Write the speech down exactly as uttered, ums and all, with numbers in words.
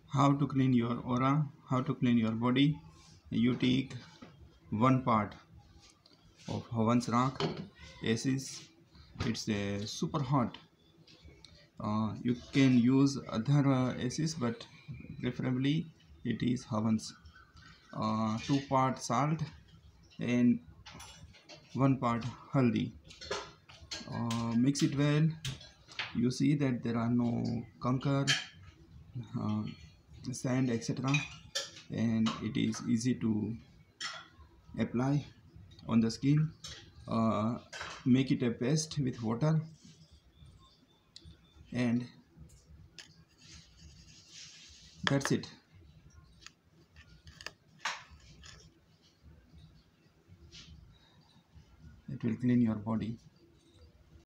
How to clean your aura, how to clean your body. You take one part of Havan's rock, ashes. It's uh, super hot. Uh, you can use other uh, ashes, but preferably it is Havan's. Uh, two part salt and one part haldi. Uh, mix it well. You see that there are no conker, uh, sand, et cetera, and it is easy to apply on the skin. Uh, make it a paste with water, and that's it. It will clean your body.